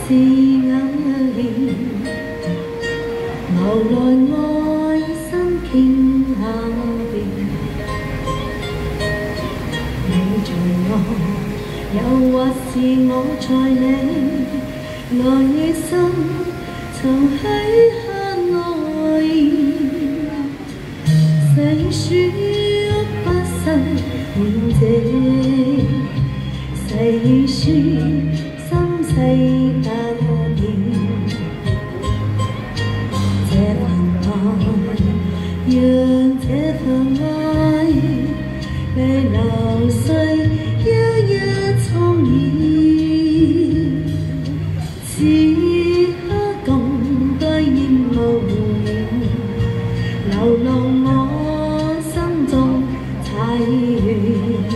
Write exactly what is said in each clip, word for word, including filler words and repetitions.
是眼緣，留來愛心傾下邊。你在我，又或是我在你，來與心曾許下愛，細說不失面這，細說。 心世不變，這份愛，讓這份愛被流逝一一重現。此刻共對面無言，流浪我心中太遠，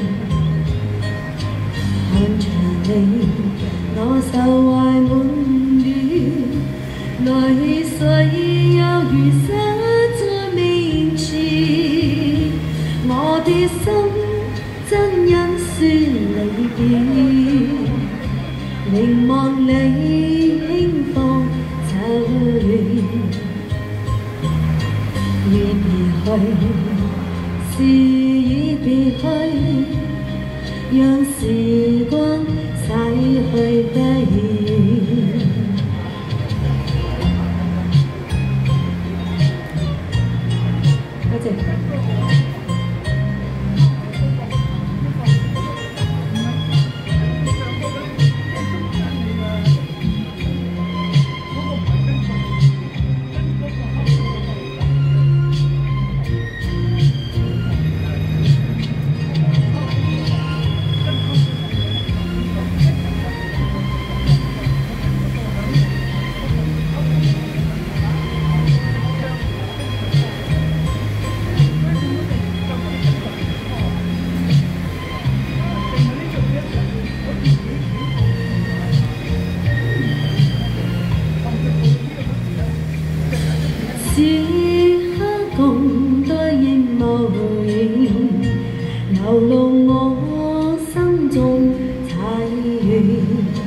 看着你。 我受懷滿亂，淚水又如灑在面前，我的心真因酸離別，凝望你輕放走遠，已別去，是已別去，讓時光。 逝去不遠。多謝。此刻共對應無言，流露我心中太遠。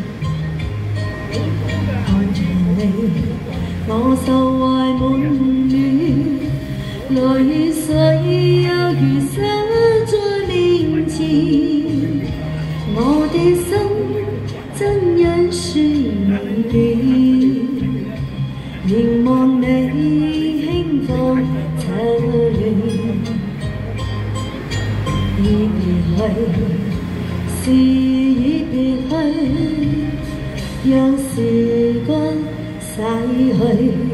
看着你，我受懷滿亂，淚水又如灑在面前，我的心真因酸離別，凝望你。 輕放走遠，已別去，是已別去，讓時光逝去。